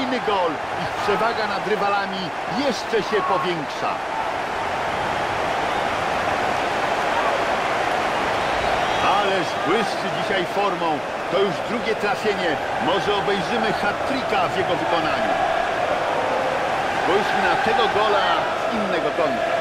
Kolejny gol. Ich przewaga nad rywalami jeszcze się powiększa. Ależ błyszczy dzisiaj formą. To już drugie trafienie. Może obejrzymy hat-tricka w jego wykonaniu. Spójrzmy na tego gola z innego kąta.